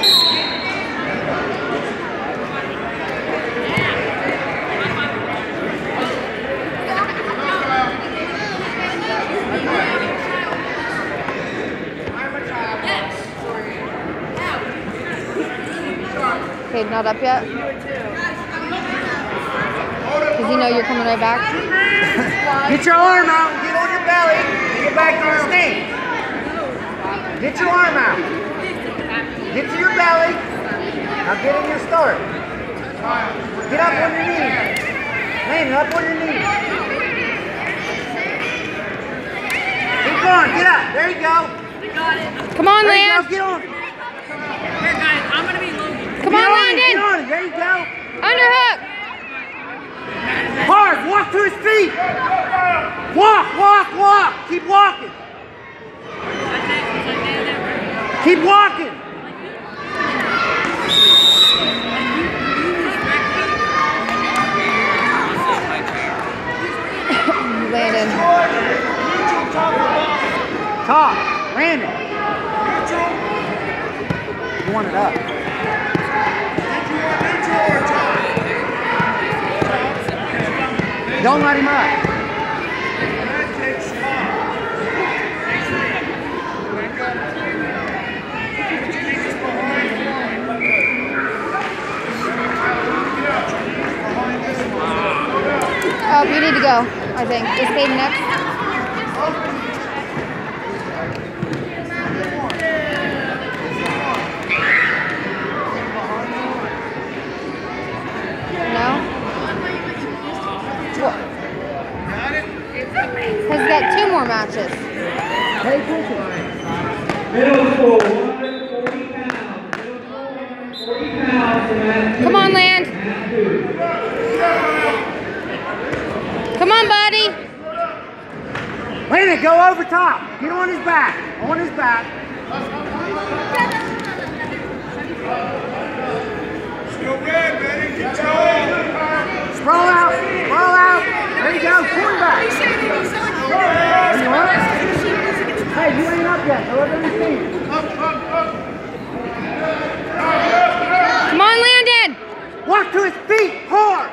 Okay, not up yet? Because you know you're coming right back? Get your arm out and get on your belly and get back to the stand. Get your arm out. Get to your belly. Now get in your start. Get up on your knees. Landon, up on your knees. Keep going. Get up. There you go. Come on, There you Land. go. Get on. Here, guys, I'm going to be low. Come on, Landon. Get on it. There you go. Underhook. Hard. Walk to his feet. Walk, walk, walk. Keep walking. Keep walking. Landon. Top. Landon. You want it up. Don't let him up. Oh, you need to go, I think. Is Caden next? No? What? Has got 2 more matches. Pay attention. Middle school, 140 pounds. Middle school, 140 pounds to Matthew. Come on, Land. Come on, buddy. Landon, go over top. Get on his back. On his back. Still red, man. Get going. Sprawl out. Sprawl out. There you go. Cornerback. You want it? Hey, you ain't up yet. Go over his feet. Come on, Landon. Walk to his feet. Hard.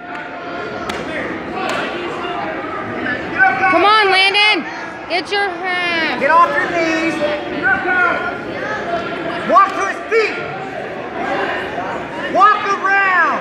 Come on, Landon. Get your hand. Get off your knees. Walk to his feet. Walk around.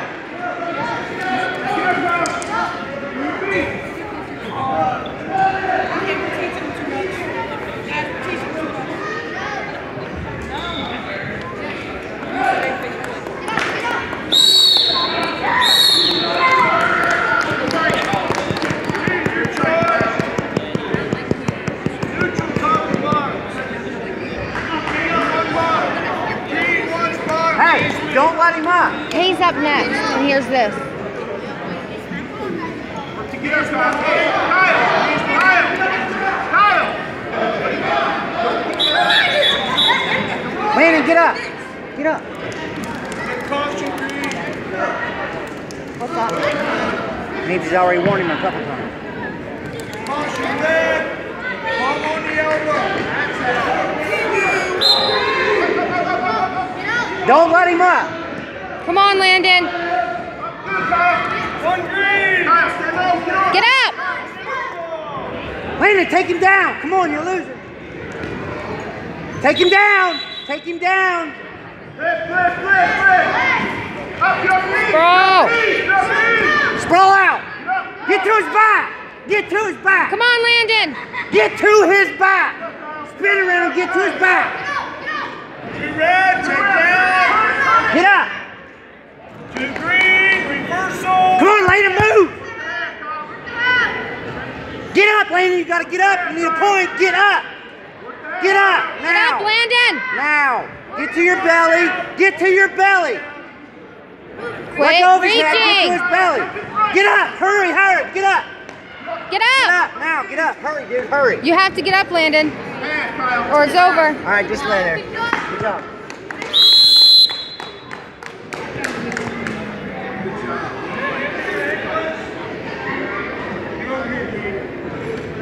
Hey, don't let him up. He's up next, and here's this. Landon, get up. Get up. What's that? Means he's already warned him a couple times. Caution red. Palm on the elbow. Don't let him up. Come on, Landon. One green. Get up. Landon, take him down. Come on, you're losing. Take him down. Take him down. Bro. Sprawl out. Get to his back. Get to his back. Come on, Landon. Get to his back. Spin around and get to his back. Two red, take down. Get up. Two green, reversal. Come on, Landon, move. Get up, Landon. You got to get up. You need a point. Get up. Get up. Get Now. up, Landon. Now. Get to your belly. Get to your belly. Let Quit go of his head. Get to reaching. his belly. Get up. Hurry, hurry. Get up. Get Get up. up. Now. Get up. Hurry, dude. Hurry. You have to get up, Landon, or it's over. All right, just lay there. Good job.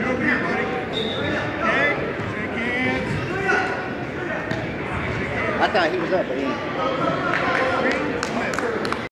Let thought he was up, but he ain't.